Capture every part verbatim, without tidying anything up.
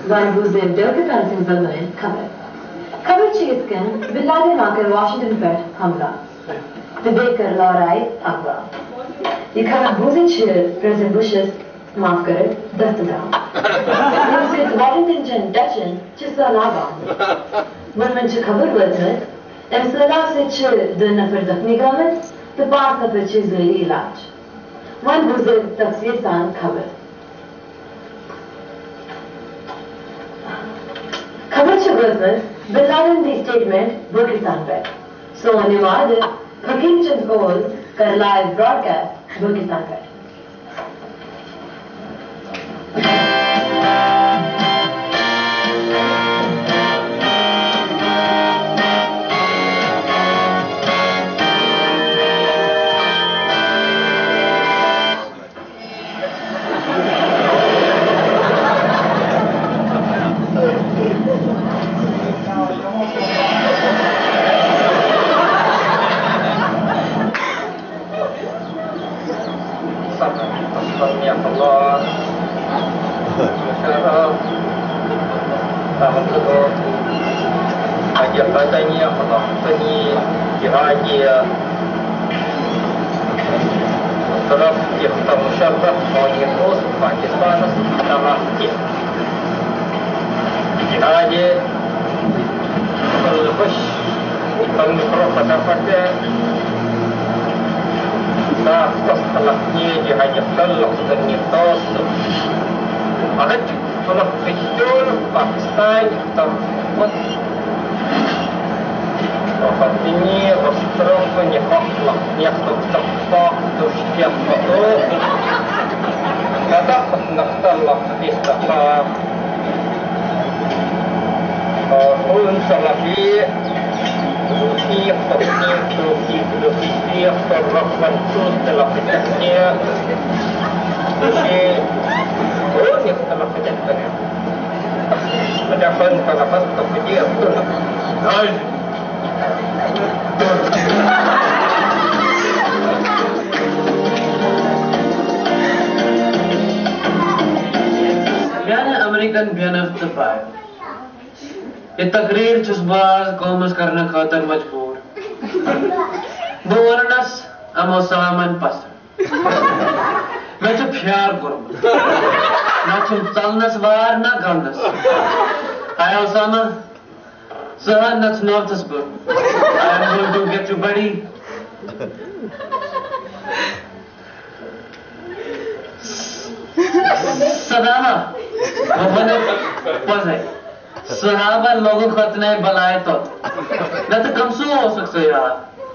One who's in Dirk Tansin Zalman cover. Cover cheese can Bilade Marker Washington Bed Hamla. The Baker Laurai Agwa. You can't boozy chill President Bush's Marker Dastaar. You said Washington Dutchin Chisalaba. Women to cover with it. And Salah said chill the Nafar Zakni government, the path of which is really large. One who's in Taksir San covered. Cover Chagosman, Bin Laden the statement, Burkistan Bed. So on your mother, Hakim Chand's goal, कर live broadcast, Burkistan Bed. Katanya menafsani diraja terus yang musyawarah mengenus Pakistan adalah diraja terus pemikiran pada nah setelahnya diraja terus ternyata ada kalau betul Pakistan terus ini terus menyebabkan yang tercepat terus yang betul. Kata nak telah Dastaar. Pun selagi Rusi Rusi Rusi Rusi terlalu terus telah berjaya. Rusi oh yang telah berjaya. Ada pun kalau pas terjadi betul. Biyana American Biyana of the Five. ये तकरीर जुज़बात commerce करने खातर मजबूर. वो वरनस अमो सामान पसंद. मैं जो प्यार करूँ. ना चुम चलनस वार ना गलनस. आया Usama. Sahan, that's not this book. I am going to get you, buddy. सदामा, वो बने बस है. सहाबा लोगों को इतने बलाए तो, न तो कम सो हो सकते यार.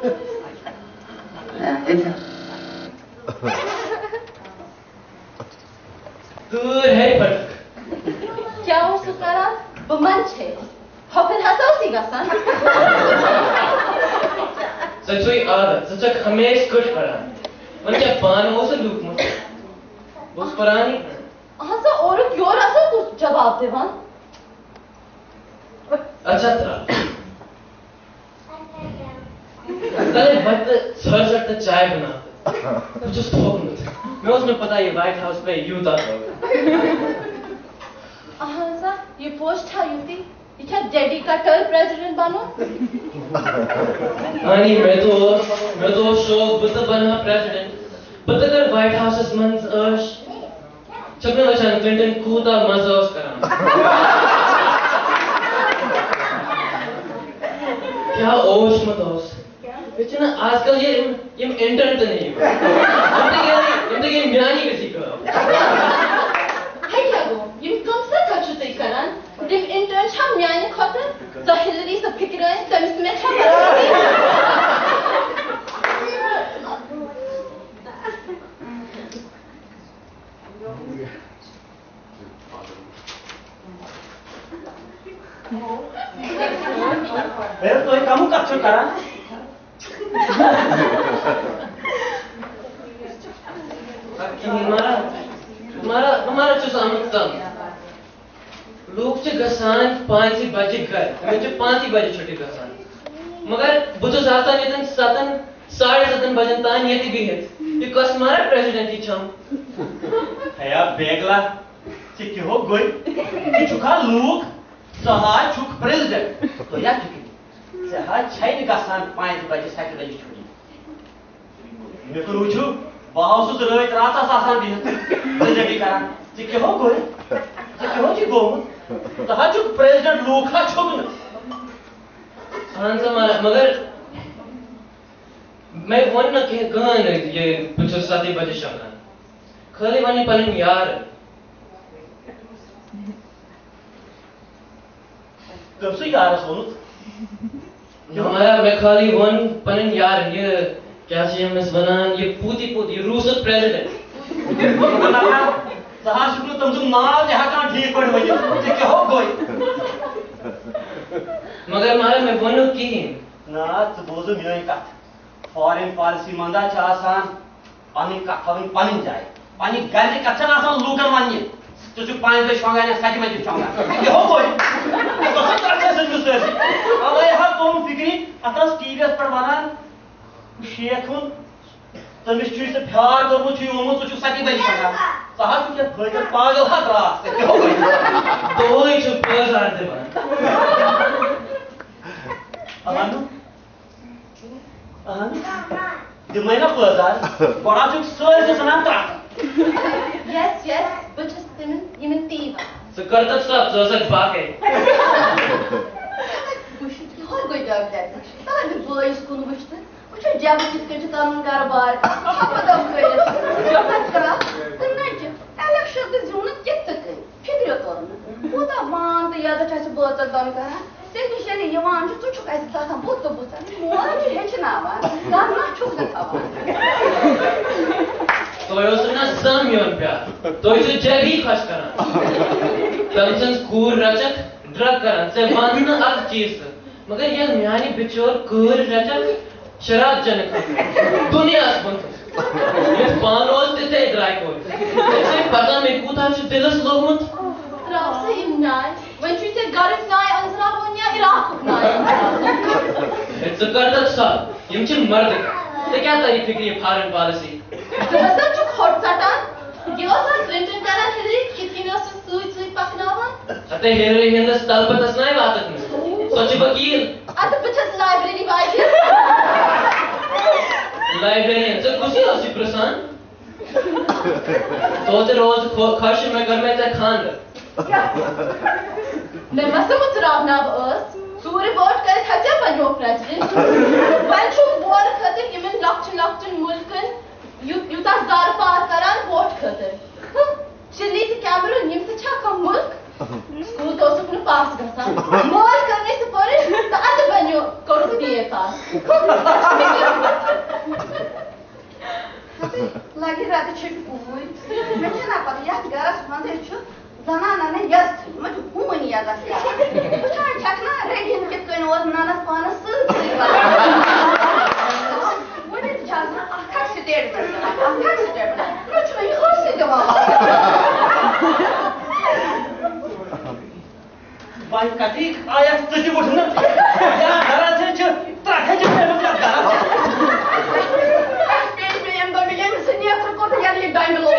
दूर है पर. क्या हो सुकारा? वो मंच है. Hoffen hast auch die Gassan. सच्ची आदत, सच्चा हमेश कुछ पड़ा. मन क्या पान हो से लूक मुझे. बस परानी. हाँ सो और क्यों रहा कुछ जवाब दे वन. अच्छा था. कल वक्त सर सर तक चाय बनाते. कुछ थोक मुझे. मैं उसमें पता ये व्हाइट हाउस पे यूथ आता होगा. हाँ सा ये पोस्ट है यूथी. ये क्या डेडिकेटेड प्रेसिडेंट बनो? आनी मैं तो मैं तो शौक बुद्ध बना प्रेसिडेंट. बुद्ध कर व्हाइट हाउस मंस अर्श. चपने वचन क्लिंटन कूदा मज़ोस करा. क्या ओश मतोस. बिचना आजकल ये ये इंटरनेट तो नहीं है. इंतज़ार इंतज़ार म्यानी किसी को. है क्या वो? ये कम से कचुते करन. If interns have म्यानी खातर तो हिलरी सब फिक्र है तो इसमें क्या मेरे तो एक कम कच्चू करा. हमारा हमारा हमारा जो सामर्थ्य लोग जो गसान पांच ही बजे घर मुझे पांच ही बजे छुट्टी गसान मगर बुझो जाता नहीं तन सातन साढ़े सातन बजन तान ये भी है ये कस्मारा प्रेसिडेंट ही छम है यार बेगला कि हो गई कि चुका लूक सहा चुक प्रेसिडेंट तो या चुकी सहा छाई गसान पांच बजे सात बजे छुट्टी मे को रुचु बाहु सु रत रात आसान दिन प्रेसिडेंट करान कि हो गई कि हो जी गो सहा चुक प्रेसिडेंट लूक हा छुक न मगर मैं वन न के गन ये कुछ साथी बजे शमन खाली वनी पन यार कब से यार सोनू हमारा मैं खाली वन पन यार ये क्या चाहिए मैं बनान ये पूती पूती रूस प्रेसिडेंट सहा शुक्र तुम तुम नाव जहां कहां ठीक पड़ वही कि क्या हो गई मगर मारे मैं वनो की ना तो बोझो मियोई का फॉरेन पॉलिसी मंदा चासान पानी का खवन पानी जाए पानी गाली कच्चा आसान लूकर मानिए तो जो पानी पे शोंगा ने साथ में जो शोंगा ये हो कोई तो सब तरह से मिस्टर अब ये हाथ कौन फिक्री अतस टीवीएस पर बना शेखुन तो मिस्टर से प्यार कर वो चीज वो तो जो साथ में शोंगा सहा के भोजन पागल हाथ रात से हो गई तो ही चुप कर आ दे अहानु अहानु the mine of Lazar, बड़ा चुक सोए से सनाम ता Yes, yes, but just even even tiva. So करता सब जो सक बाके Bushit hor कोई जवाब देता तार भी बोई स्कूल बुशत कुछ जब किसके जो काम कारोबार apa da करे जब करा तो नहीं election de zona कितने फिक्र करो वो तो मान तो याद है बहुत दम करा Technically, you want to chuck as a some book of books. More than you hit now, I'm not chuck the cover. तो ये उसने सम योन प्यार तो इसे जगी खश करा तमसन कूर रचक ड्रग करा से बंद न अग चीज मगर ये म्यानी बिचोर कूर रचक शराब जनक दुनिया बंद ये पान रोज ते ड्राई को ऐसे पता में कूता जो दिलस लोग मत Trauze im Nein, wenn ich dir gar nicht nahe unserer Wohnja Irak nahe. It's a करता सब यम चिन मर्द ते क्या तारीफ फिक्री फॉरेन पॉलिसी तो बस जो खोट सटान ये वाला क्लिंटन करा हिलरी कितनी ना से सुई सुई पकनावा अते हिलरी हिंदस तल पर तसनाई बात में सोची वकील अत बचत लाइब्रेरी बाइक लाइब्रेरियन से कुछ होसी प्रसान तो ते रोज खर्च में कर में ते खान मैं मसम उतराव ना बस सूर्य वोट करे हजा बनो प्रेसिडेंट वंशु वोट खतर यमन लक्चन लक्चन मुल्कन यू यूता दार पार करान वोट खतर चिल्ली ते कैमरा निम से छा कम मुल्क स्कूल तो सुपन पास गसा मोल करने से परे तो अद बनो करो बीए पास लगी रात छिट कोई मैं ना पता या गरस मंदिर छु ज़नाना ने यस्त मैं तो घूमनी याद आती है कुछ ना छकना रेडियन के कोई और नाना पाना सुन वो ने जाना आखा से डेढ़ बजे आखा से डेढ़ बजे कुछ नहीं हो से जवाब बाई कटी आया तुझे उठना या घरा से च ताके जे मैं जा घरा स्टेज में हम दो मिलियन से नहीं कर को यार ये डायमलो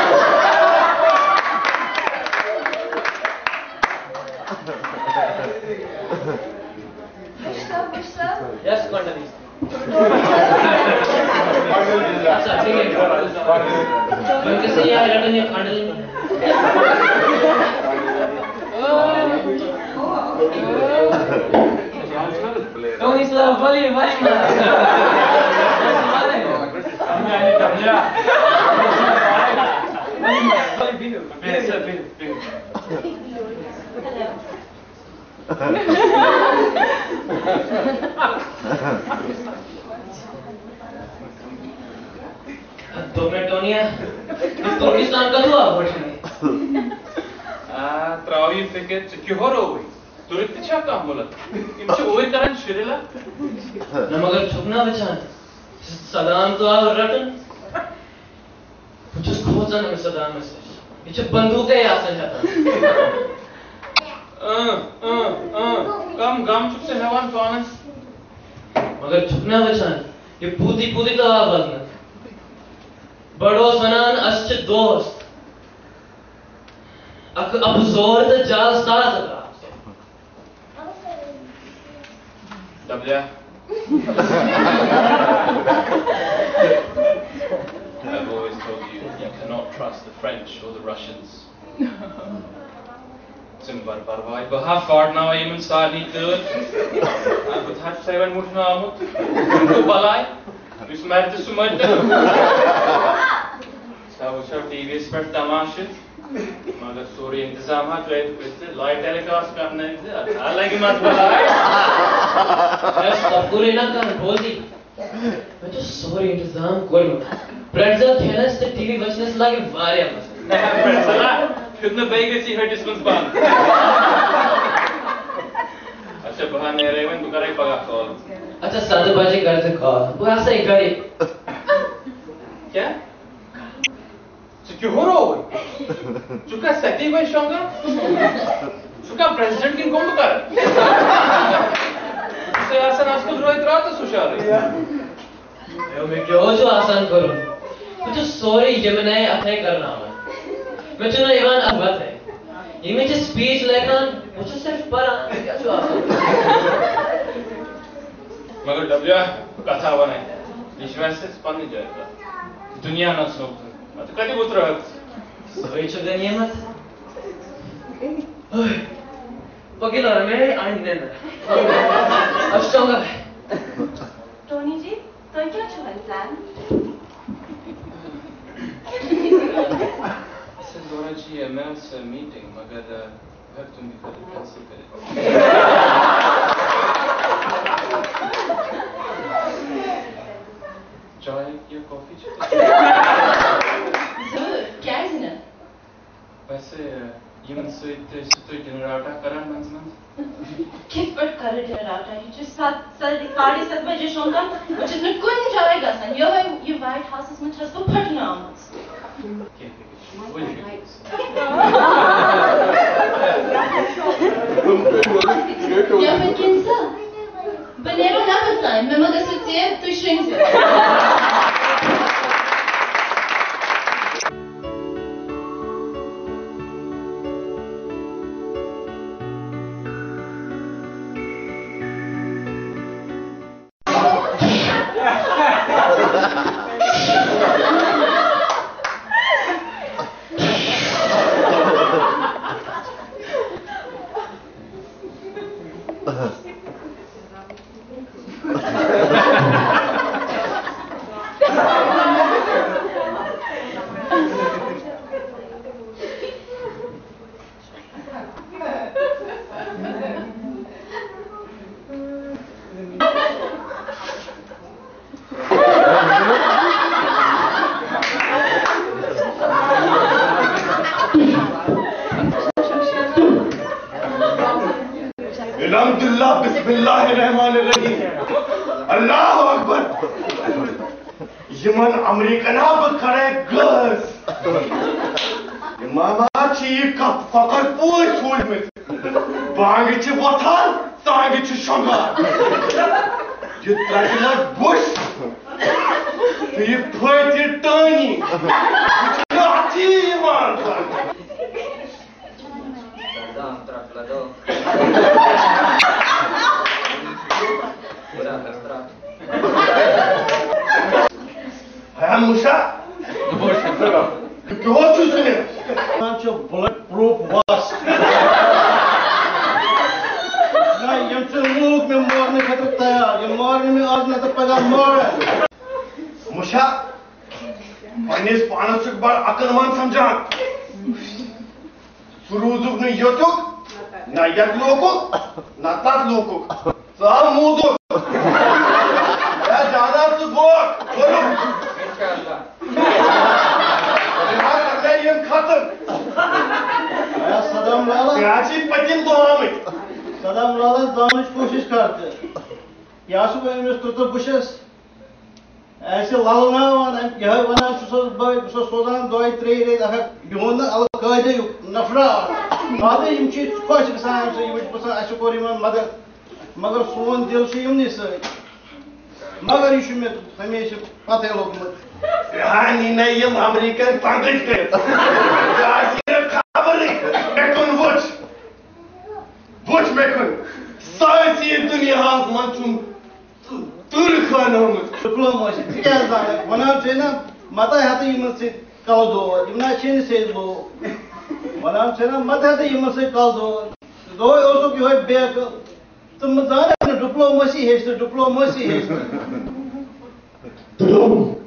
Yes, Kondali. अच्छा ठीक है मैं कैसे यहाँ लड़ने ये खंडल तो इस बड़ी बड़ी तो मैं टोनिया तो किसान का हुआ वर्षन आ त्रावी फिके क्यों रो हुई तो इतनी क्या काम बोला इनसे ओवर करन शिरेला न मगर छुपना बचान सदाम तो आ रटन कुछ खोजा न सदाम में से इचे बंदूक है आसन जाता अ अ अ कम गम चुप से नवान पानस मगर छुपना बचान ये पूती पूती तो आ बदन बड़ो सनान अच्छे दोस्त अब जोर तो जाल सारा तक W. I've always told you, you cannot trust the French or the Russians. Zimbar barvai baha fart now even start niet dood. I would have to say when moet nou moet. Go balai. Dus maar te sumait. Zou zo T V spert tamaşa. मगर सूर्य इंतजाम है तो एक light telecast करने से अलग ही मत बुलाए सब पूरे ना कर बोल दी मैं तो सूर्य इंतजाम करूँ प्रेट्जल खेलने से टीवी बचने से लगे वारे मत नहीं प्रेट्जल कितने बेगे सी हर डिस्टेंस बांध अच्छा बाहर नहीं रहे मैं तो करे पगा कॉल अच्छा सात बजे करते कॉल वो ऐसा ही करे क्या क्यों हो रहा है? चुका सती भाई शोंगा? चुका प्रेसिडेंट किन कौन बुकार? इसे आसान आजकल रोहित रात तो सुशाल है। मैं मैं क्यों जो आसान करूँ? मुझे सॉरी ये मैं नहीं अथाई करना है। मैं चुना इवान अगवत है। ये मुझे स्पीच लेकर मुझे सिर्फ पढ़ा क्या जो आसान? मगर डब्ल्यू कथा बने विश्वास से स्पंद नहीं जाएगा। दुनिया ना सोच तो कभी बुत्र है सोई चुका नहीं है मत पकी लड़ में आने ना अब चंगा टोनी जी तो क्या चुहल प्लान इसे दोनों जी एमएल से मीटिंग मगर घर तुम भी कर कैंसिल करें चाय या कॉफी क्या है ना वैसे ये मन से इतने से तो डिनर आउट करन मंज मंज किस पर कर डिनर आउट है जो सात साढ़े साढ़े सात बजे शोंगा which is not going जाएगा सन यो है ये व्हाइट हाउस में छस को फटना आमस या मैं किंसा बनेरो ना बताएं मैं मगर सोचिए तो श्रिंग अल्लाह अकबर यमन अमेरिकन खड़े गस मामा ची का फकर पूछ फूल में बांग ची वथान सांग ची शंगार ये त्रगना बुश ये फटी टानी ये अच्छी ईमान कर दाम त्रगला दो है मुशा क्यों चुसने जो बुलेट प्रूफ वास ना यम से लोग में मारने खातिर तैयार ये मारने में आज ना तो पहला मार मुशा पनिस पानस एक बार अकलमान समझान सुरूजुक ने योतुक ना यक लोको ना तात लोको सब मुदो या ज्यादा तो बोल बोलो यहाँ करने ये खत्म या सदाम लाला प्याची पतिन तो आमित सदाम लाला जानने की कोशिश करते या सुबह इन्हें तो बुशेस ऐसे लालना वाला यह वाला सुसो बाय सुसो सोदान दो त्रे रे अगर योना अलग कायदे नफरा आदे इम चीज खुश गसान से इम पसा ऐसे कोरी मन मगर मगर सोन दिल से इम नहीं से मगर ये में हमेशा पता लोग मत यहाँ नहीं नहीं ये अमेरिकन तांगट के जाती है खबर नहीं दपान छुम तुर खानोमत डिप्लोमेसी क्या जाने वना चेना मता हाथ यमन से कल दो यमना चेन से दो वना चेना मता हाथ यमन से कल दो दो ओसो की होय बेक तुम जाने डिप्लोमेसी है डिप्लोमेसी है